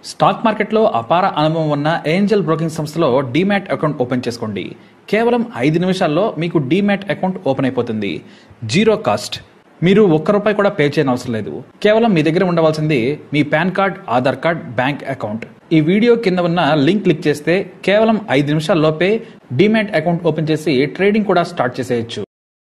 Stock మార్కెట్లో అపార అనుభవం ఉన్న ఏంజల్ బ్రోకింగ్ సంస్థలో డీమ్యాట్ అకౌంట్ ఓపెన్ చేసుకోండి. కేవలం 5 నిమిషాల్లో మీకు డీమ్యాట్ అకౌంట్ ఓపెన్ అయిపోతుంది. Zero cost. మీరు ₹1 కూడా పే చేయని అవసరం లేదు. కేవలం మీ దగ్గర ఉండవలసింది మీ PAN card, Aadhaar card, bank account. ఈ వీడియో కింద ఉన్న లింక్ క్లిక్ చేస్తే కేవలం 5 నిమిషాల్లోపే డీమ్యాట్ అకౌంట్ ఓపెన్ చేసి ట్రేడింగ్ కూడా స్టార్ట్ చేసేయచ్చు.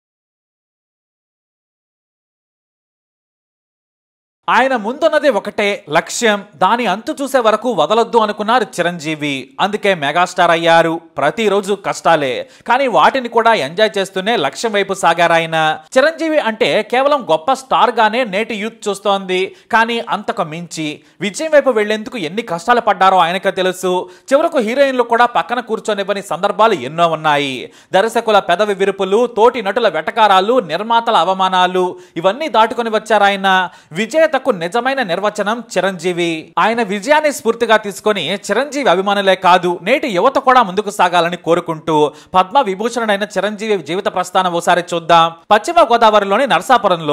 ఆయన ముందున్నది ఒకటే లక్ష్యం. దాని అంతు చూసే వరకు వదలొద్దు అనుకున్నారు చిరంజీవి. అందుకే మెగాస్టార్ అయ్యారు. ప్రతిరోజు కష్టాలే, కానీ వాటిని కూడా ఎంజాయ్ చేస్తూనే లక్ష్యం వైపు సాగారాయన. చిరంజీవి అంటే కేవలం గొప్ప స్టార్ గానే నేటి యూత్ చూస్తోంది. కానీ అంతకు మించి విజయం వైపు వెళ్లేందుకు ఎన్ని కష్టాలు పడ్డారో ఆయనకే తెలుసు. చివరకు హీరోయిన్లు కూడా పక్కన కూర్చొనివ్వని సందర్భాలు ఎన్నో ఉన్నాయి. దర్శకుల పెదవి విరుపులు, తోటి నటుల వెటకారాలు, నిర్మాతల అవమానాలు, ఇవన్నీ దాటుకొని వచ్చారాయన. విజేత నిజమైన నిర్వచనం చిరంజీవి. ఆయన విజయాన్ని స్ఫూర్తిగా తీసుకొని చిరంజీవి అభిమానులే కాదు, నేటి యువత కూడా ముందుకు సాగాలని కోరుకుంటూ పద్మ విభూషణుడైన చిరంజీవి జీవిత ప్రస్థానం ఓసారి చూద్దాం. పశ్చిమ గోదావరిలోని నరసాపురంలో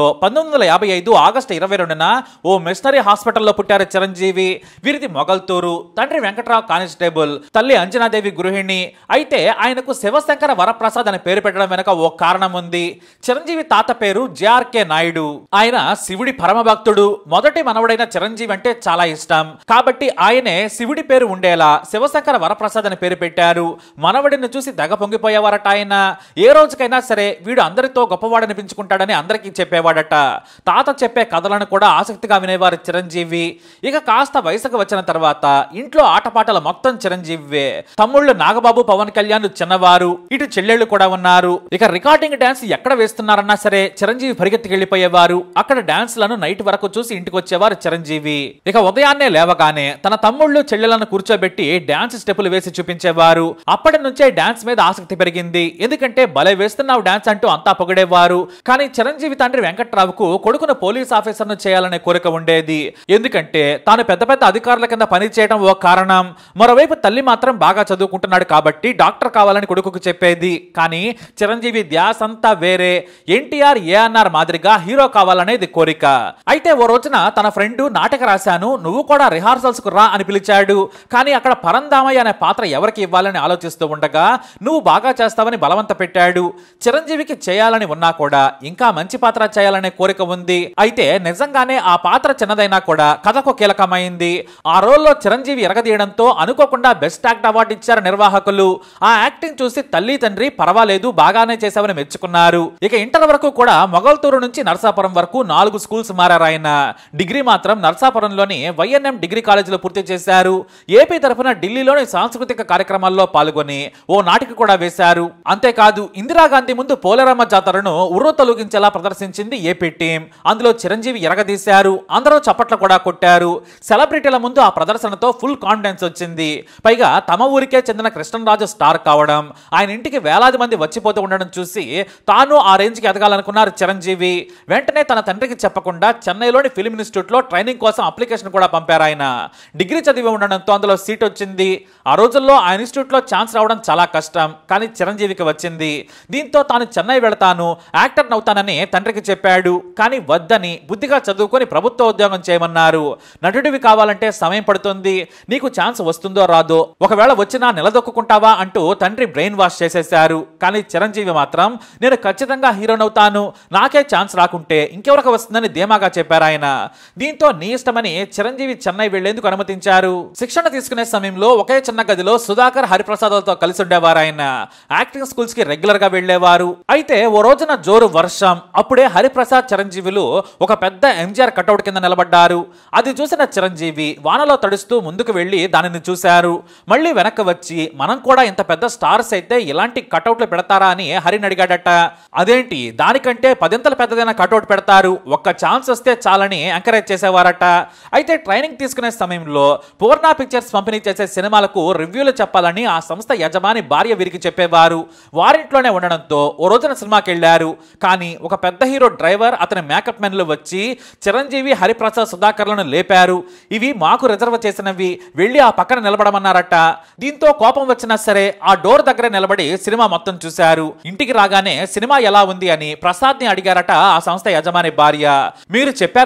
1955 ఆగస్టు 22న ఓ మిషనరీ హాస్పిటల్లో పుట్టారు చిరంజీవి. వీరిది మొగల్తూరు. తండ్రి వెంకట్రావు కానిస్టేబుల్, తల్లి అంజనాదేవి గృహిణి. అయితే ఆయనకు శివశంకర వరప్రసాద్ అని పేరు పెట్టడం వెనక ఓ కారణం ఉంది. చిరంజీవి తాత పేరు జేఆర్కే నాయుడు. ఆయన శివుడి పరమభక్తుడు. మొదటి మనవడైన చిరంజీవి అంటే చాలా ఇష్టం. కాబట్టి ఆయనే శివుడి పేరు ఉండేలా శివశంకర వరప్రసాద్ అని పేరు పెట్టారు. మనవడిని చూసి దగ పొంగిపోయేవారట ఆయన. ఏ రోజుకైనా సరే వీడు అందరితో గొప్పవాడనిపించుకుంటాడని అందరికీ చెప్పేవాడట. తాత చెప్పే కథలను కూడా ఆసక్తిగా వినేవారు చిరంజీవి. ఇక కాస్త వయసుకు వచ్చిన తర్వాత ఇంట్లో ఆటపాటల మొత్తం చిరంజీవివే. తమ్ముళ్ళు నాగబాబు, పవన్ కళ్యాణ్ చిన్నవారు. ఇటు చెల్లెళ్ళు కూడా ఉన్నారు. ఇక రికార్డింగ్ డాన్స్ ఎక్కడ వేస్తున్నారన్నా సరే చిరంజీవి పరిగెత్తికి వెళ్ళిపోయేవారు. అక్కడ డాన్స్ లను నైట్ వరకు చూసి ఇంటికి వచ్చేవారు చిరంజీవి. ఇక ఉదయాన్నే లేవగానే తన తమ్ముళ్ళు చెల్లెలను కూర్చోబెట్టి డాన్స్ స్టెప్పులు వేసి చూపించేవారు. అప్పటి నుంచే డాన్స్ మీద ఆసక్తి పెరిగింది. ఎందుకంటే భలే వేస్తున్నావు డాన్స్ అంటూ అంతా పొగిడేవారు. కానీ చిరంజీవి తండ్రి వెంకట్రావుకు కొడుకును పోలీస్ ఆఫీసర్ను చేయాలనే కోరిక ఉండేది. ఎందుకంటే తాను పెద్ద పెద్ద అధికారుల కింద పని చేయడం ఓ కారణం. మరోవైపు తల్లి మాత్రం బాగా చదువుకుంటున్నాడు కాబట్టి డాక్టర్ కావాలని కొడుకుకు చెప్పేది. కానీ చిరంజీవి ధ్యాస అంతా వేరే. ఎన్టీఆర్, ఏఎన్ఆర్ మాదిరిగా హీరో కావాలనేది కోరిక. అయితే ఓ రోజున తన ఫ్రెండ్ నాటక రాశాను, నువ్వు కూడా రిహార్సల్స్ కు రా అని పిలిచాడు. కానీ అక్కడ పరందామయ్య అనే పాత్ర ఎవరికి ఇవ్వాలని ఆలోచిస్తూ ఉండగా నువ్వు బాగా చేస్తావని బలవంత పెట్టాడు. చిరంజీవికి చేయాలని ఉన్నా కూడా ఇంకా మంచి పాత్ర చేయాలనే కోరిక ఉంది. అయితే నిజంగానే ఆ పాత్ర చిన్నదైనా కూడా కథకు కీలకమైంది. ఆ రోల్లో చిరంజీవి ఎరగదీయడంతో అనుకోకుండా బెస్ట్ యాక్ట్ అవార్డు ఇచ్చారు నిర్వాహకులు. ఆ యాక్టింగ్ చూసి తల్లి తండ్రి పర్వాలేదు బాగానే చేశావని మెచ్చుకున్నారు. ఇక ఇంటర్ వరకు కూడా మొగల్తూరు నుంచి నరసాపురం వరకు 4 స్కూల్స్ మారారాయన. డిగ్రీ మాత్రం నరసాపురంలోని వైఎన్ఎం డిగ్రీ కాలేజీలో పూర్తి చేశారు. ఏపీ తరఫున ఢిల్లీలోని సాంస్కృతిక కార్యక్రమాల్లో పాల్గొని ఓ నాటిక కూడా వేశారు. అంతేకాదు ఇందిరాగాంధీ ముందు పోలేరమ్మ జాతరను ఉర్రు తొలగించేలా ప్రదర్శించింది ఏపీ టీం. అందులో చిరంజీవి ఎరగదీశారు. అందరూ చప్పట్లు కూడా కొట్టారు. సెలబ్రిటీల ముందు ఆ ప్రదర్శనతో ఫుల్ కాన్ఫిడెన్స్ వచ్చింది. పైగా తమ ఊరికే చెందిన కృష్ణరాజు స్టార్ కావడం, ఆయన ఇంటికి వేలాది మంది వచ్చిపోతూ ఉండడం చూసి తాను ఆ రేంజ్ కి ఎదగాలనుకున్నారు చిరంజీవి. వెంటనే తన తండ్రికి చెప్పకుండా చెన్నైలోని ఫిల్మ్ ఇన్స్టిట్యూట్ లో ట్రైనింగ్ కోసం అప్లికేషన్ కూడా పంపారు ఆయన. డిగ్రీ చదివి ఉండడంతో అందులో సీట్ వచ్చింది. ఆ రోజుల్లో ఆ ఇన్స్టిట్యూట్ లో ఛాన్స్ రావడం చాలా కష్టం. కానీ చిరంజీవికి వచ్చింది. దీంతో తాను చెన్నై వెళతాను, యాక్టర్ అవుతానని తండ్రికి చెప్పాడు. కానీ వద్దని బుద్ధిగా చదువుకొని ప్రభుత్వ ఉద్యోగం చేయమన్నారు. నటుడివి కావాలంటే సమయం పడుతుంది, నీకు ఛాన్స్ వస్తుందో రాదో, ఒకవేళ వచ్చినా నిలదొక్కుంటావా అంటూ తండ్రి బ్రెయిన్ వాష్ చేసేశారు. కానీ చిరంజీవి మాత్రం నేను ఖచ్చితంగా హీరోనవుతాను, నాకే ఛాన్స్ రాకుంటే ఇంకెవరికి వస్తుందని ధీమాగా చెప్పారు ఆయన. దీంతో నీ ఇష్టమని చిరంజీవి చెన్నై వెళ్లేందుకు అనుమతించారు. శిక్షణ తీసుకునే సమయంలో ఒకే చిన్న గదిలో సుధాకర్, హరిప్రసాద్లతో కలిసి ఉండేవారు ఆయన. యాక్టింగ్ స్కూల్స్ కి రెగ్యులర్ గా వెళ్లేవారు. అయితే ఓ రోజున జోరు వర్షం. అప్పుడే హరిప్రసాద్ చిరంజీవులు ఒక పెద్ద ఎంజీఆర్ కటౌట్ కింద నిలబడ్డారు. అది చూసిన చిరంజీవి వానలో తడుస్తూ ముందుకు వెళ్లి దానిని చూశారు. మళ్ళీ వెనక్కి వచ్చి మనం కూడా ఇంత పెద్ద స్టార్స్ అయితే ఇలాంటి కటౌట్లు పెడతారా అని హరిని అడిగాడట. అదేంటి, దానికంటే 10 పెద్దదైన కటౌట్ పెడతారు, ఒక్క ఛాన్స్ వస్తే చాలని ఎంకరేజ్ చేసేవారట. అయితే ట్రైనింగ్ తీసుకునే సమయంలో పూర్ణ పిక్చర్స్ పంపిణీ చేసే సినిమాలకు రివ్యూలు చెప్పాలని ఆ సంస్థ యజమాని భార్య వీరికి చెప్పేవారు. వారింట్లోనే ఉండడంతో ఓ రోజున సినిమాకి వెళ్లారు. కానీ ఒక పెద్ద హీరో డ్రైవర్, అతని మేకప్ మెన్లు వచ్చి చిరంజీవి, హరిప్రసాద్, సుధాకర్లను లేపారు. ఇవి మాకు రిజర్వ్ చేసినవి, వెళ్లి ఆ పక్కన నిలబడమన్నారట. దీంతో కోపం వచ్చినా సరే ఆ డోర్ దగ్గర నిలబడి సినిమా మొత్తం చూశారు. ఇంటికి రాగానే సినిమా ఎలా ఉంది అని ప్రసాద్ ని అడిగారట ఆ సంస్థ యజమాని భార్య. మీరు చెప్పారని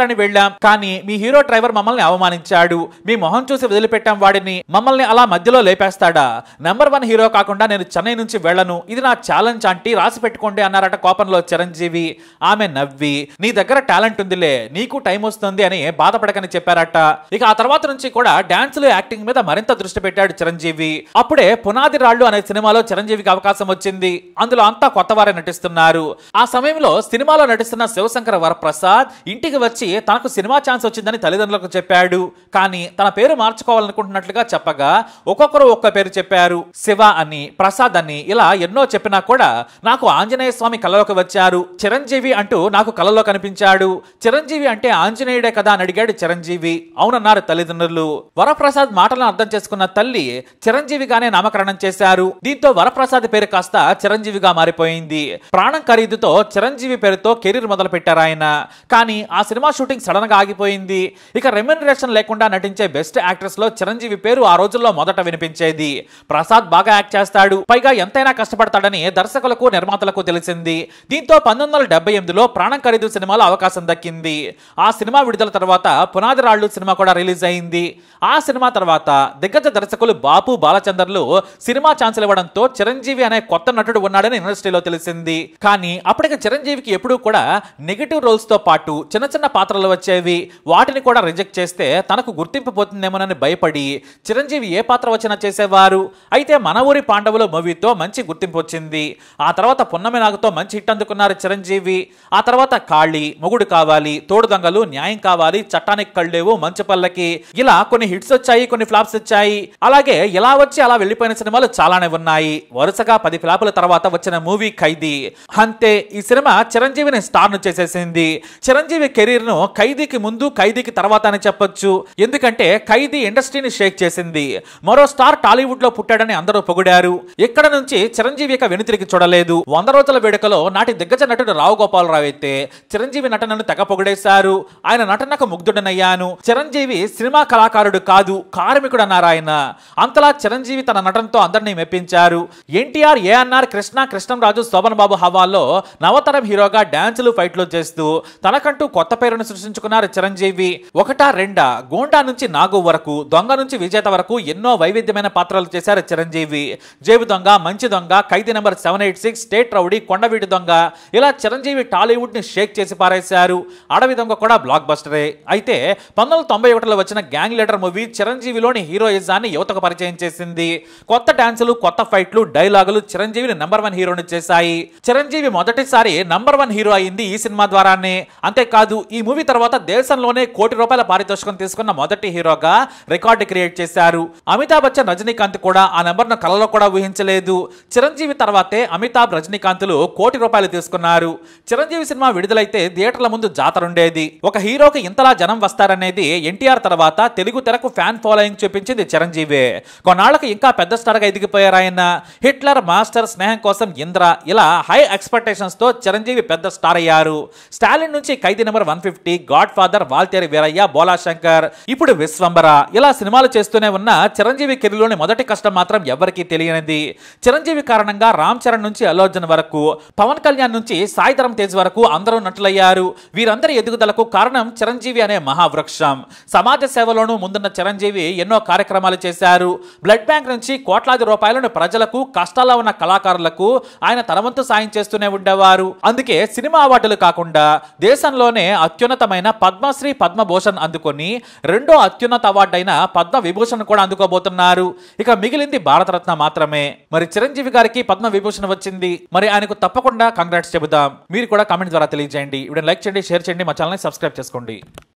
చూడాలని వెళ్ళాం, కానీ మీ హీరో డ్రైవర్ మమ్మల్ని అవమానించాడు. మీ మొహం చూసి వదిలిపెట్టాం వాడిని, మమ్మల్ని అలా మధ్యలో లేపేస్తాడా? నెంబర్ 1 హీరో కాకుండా నేను చెన్నై నుంచి వెళ్ళను, ఇది నా ఛాలెంజ్ ఆంటీ, రాసి పెట్టుకోండి అన్నారట కోపంలో చిరంజీవి. ఆమె నవ్వి, నీ దగ్గర టాలెంట్ ఉందిలే, నీకు టైం వస్తుంది అని బాధపడకని చెప్పారట. ఇక ఆ తర్వాత నుంచి కూడా డాన్సులు, యాక్టింగ్ మీద మరింత దృష్టి పెట్టాడు చిరంజీవి. అప్పుడే పునాది రాళ్లు అనే సినిమాలో చిరంజీవికి అవకాశం వచ్చింది. అందులో అంతా కొత్త వారే నటిస్తున్నారు. ఆ సమయంలో సినిమాలో నటిస్తున్న శివశంకర వరప్రసాద్ ఇంటికి వచ్చి తనకు సినిమా ఛాన్స్ వచ్చిందని తల్లిదండ్రులకు చెప్పాడు. కానీ తన పేరు మార్చుకోవాలనుకుంటున్నట్లుగా చెప్పగా ఒక్కొక్కరు ఒక్క పేరు చెప్పారు. శివ అని, ప్రసాద్ అని, ఇలా ఎన్నో చెప్పినా కూడా నాకు ఆంజనేయ స్వామి కలలోకి వచ్చారు, చిరంజీవి అంటూ నాకు కలలో కనిపించాడు, చిరంజీవి అంటే ఆంజనేయుడే కదా అని అడిగాడు చిరంజీవి. అవునన్నారు తల్లిదండ్రులు. వరప్రసాద్ మాటలను అర్థం చేసుకున్న తల్లి చిరంజీవిగానే నామకరణం చేశారు. దీంతో వరప్రసాద్ పేరు కాస్త చిరంజీవిగా మారిపోయింది. ప్రాణం ఖరీదుతో చిరంజీవి పేరుతో కెరీర్ మొదలు పెట్టారు ఆయన. కానీ ఆ సినిమా షూటింగ్ సడన్ గా ఆగిపోయింది. ఇక రెమ్యునరేషన్ లేకుండా నటించే బెస్ట్ యాక్ట్రెస్ లో చిరంజీవి పేరు ఆ రోజుల్లో మొదట వినిపించేది. ప్రసాద్ బాగా యాక్ట్ చేస్తాడు, పైగా ఎంతైనా కష్టపడతాడని దర్శకులకు, నిర్మాతలకు తెలిసింది. దీంతో 1978లో ప్రాణం ఖరీదు సినిమాలో అవకాశం దక్కింది. ఆ సినిమా విడుదల తర్వాత పునాది రాళ్లు సినిమా కూడా రిలీజ్ అయింది. ఆ సినిమా తర్వాత దిగ్గజ దర్శకులు బాపు, బాలచందర్లు సినిమా ఛాన్సులు ఇవ్వడంతో చిరంజీవి అనే కొత్త నటుడు ఉన్నాడని ఇండస్ట్రీలో తెలిసింది. కానీ అప్పటికి చిరంజీవికి ఎప్పుడూ కూడా నెగటివ్ రోల్స్ తో పాటు చిన్న చిన్న పాత్రలు వచ్చేవి. వాటిని కూడా రిజెక్ట్ చేస్తే తనకు గుర్తింపు పోతుందేమోనని భయపడి చిరంజీవి ఏ పాత్ర వచ్చినా చేసేవారు. అయితే మన ఊరి పాండవులు మూవీతో మంచి గుర్తింపు వచ్చింది. ఆ తర్వాత పున్నమి నాగుతో మంచి హిట్ అందుకున్నారు చిరంజీవి. ఆ తర్వాత కాళీ, మొగుడు కావాలి, తోడు దొంగలు, న్యాయం కావాలి, చట్టానికి కళ్ళేవు, మంచు పల్లకి, ఇలా కొన్ని హిట్స్ వచ్చాయి, కొన్ని ఫ్లాప్స్ వచ్చాయి. అలాగే ఇలా వచ్చి అలా వెళ్లిపోయిన సినిమాలు చాలానే ఉన్నాయి. వరుసగా 10 ఫ్లాపుల తర్వాత వచ్చిన మూవీ ఖైదీ. అంతే, ఈ సినిమా చిరంజీవిని స్టార్ ను చేసేసింది. చిరంజీవి కెరీర్ ను ఖైదీకి ముందు, ఖైదీకి తర్వాత అని చెప్పొచ్చు. ఎందుకంటే ఖైదీ ఇండస్ట్రీని షేక్ చేసింది. మరో స్టార్ టాలీవుడ్ లో పుట్టాడని అందరూ పొగిడారు. ఇక్కడ నుంచి చిరంజీవి ఇక వెనుతిరిగి చూడలేదు. 100 రోజుల వేడుకలో నాటి దిగ్గజ నటుడు రావు గోపాలరావు అయితే చిరంజీవి నటనను తెగ పొగిడేశారు. ఆయన నటనకు ముగ్ధుడనయ్యాను, చిరంజీవి సినిమా కళాకారుడు కాదు, కార్మికుడు అన్నారు ఆయన. అంతలా చిరంజీవి తన నటనతో అందరినీ మెప్పించారు. ఎన్టీఆర్, ఏఎన్ఆర్, కృష్ణంరాజు, శోభన్ బాబు హవాల్లో నవతరం హీరోగా డాన్సులు, ఫైట్లు చేస్తూ తనకంటూ కొత్త పేరును సృష్టించుకున్నారు చిరంజీవి. ఒకటా రెండా, గోండా నుంచి నాగు వరకు, దొంగ నుంచి విజేత వరకు ఎన్నో వైవిధ్యమైన పాత్రలు చేశారు చిరంజీవి. జేబు Donga, Manchi Donga, Khaidi number 786, state rowdy, Kondaveeti Donga, ఇలా చిరంజీవి టాలీవుడ్ ని షేక్ చేసి పారేశారు. అడవి దొంగ కూడా బ్లాక్ బస్టరే. అయితే 1991లో వచ్చిన గ్యాంగ్ లీడర్ మూవీ చిరంజీవిలోని హీరోయిజాన్ని యువతకు పరిచయం చేసింది. కొత్త డాన్సులు, కొత్త ఫైట్లు, డైలాగులు చిరంజీవిని నెంబర్ 1 హీరోని చేశాయి. చిరంజీవి మొదటిసారి నెంబర్ 1 హీరో అయింది ఈ సినిమా ద్వారానే. అంతేకాదు, ఈ మూవీ తర్వాత దేశంలోనే ₹1 కోటి పారితోషికం తీసుకున్న మొదటి హీరోగా రికార్డు క్రియేట్ చేశారు. అమితాబ్ బచ్చన్, రజనీకాంత్ కూడా ఆ నెంబర్ను కలలో కూడా ఊహించలేదు. చిరంజీవి తర్వాతే అమితాబ్, రజనీకాంత్లు ₹1 కోటి తీసుకున్నారు. చిరంజీవి సినిమా విడుదలైతే థియేటర్ల ముందు జాతర ఉండేది. ఒక హీరోకి ఇంతలా జనం వస్తారనేది ఎన్టీఆర్ తర్వాత తెలుగు తెరకు ఫ్యాన్ ఫాలోయింగ్ చూపించింది చిరంజీవి. కొన్నాళ్లకు ఇంకా పెద్ద స్టార్ గా ఎదిగిపోయారు ఆయన. హిట్లర్, మాస్టర్, స్నేహం కోసం, ఇంద్ర, ఇలా హై ఎక్స్పెక్టేషన్స్ తో చిరంజీవి పెద్ద స్టార్ అయ్యారు. స్టాలిన్ నుంచి Khaidi number 150, god father, Waltair Veerayya, Bhola Shankar, ఇప్పుడు విశ్వంబర, ఇలా సినిమాలు చేస్తూనే ఉన్న చిరంజీవి కెరీర్లోని మొదటి కష్టం మాత్రం ఎవరికీ తెలియనిది. చిరంజీవి కారణంగా రామ్ చరణ్ నుంచి అల్లు అర్జున్ వరకు, పవన్ కళ్యాణ్ నుంచి సాయి ధరమ్ తేజ్ వరకు అందరూ నటులయ్యారు. వీరందరి ఎదుగుదలకు కారణం చిరంజీవి అనే మహావృక్షం. సమాజ సేవలోనూ ముందున్న చిరంజీవి ఎన్నో కార్యక్రమాలు చేశారు. బ్లడ్ బ్యాంక్ నుంచి కోట్లాది రూపాయలను ప్రజలకు, కష్టాల్లో ఉన్న కళాకారులకు ఆయన తన వంతు సాయం చేస్తూనే ఉండేవారు. అందుకే సినిమా అవార్డులు కాకుండా దేశంలోనే అత్యున్నతమైన పద్మశ్రీ, పద్మభూషణ్ అందుకొని రెండో అత్యున్నత అవార్డు అయిన పద్మ విభూషణ్ కూడా అందుకోబోతున్నారు. ఇక మిగిలింది భారతరత్న మాత్రమే. మరి చిరంజీవి గారికి పద్మ విభూషణ్ వచ్చింది. మరి ఆయనకు తప్పకుండా కంగ్రాట్స్ చెబుదాం. మీరు కూడా కామెంట్ ద్వారా తెలియజేయండి. వీడియోని లైక్ చేయండి, షేర్ చేయండి, మా ఛానల్ని సబ్స్క్రైబ్ చేసుకోండి.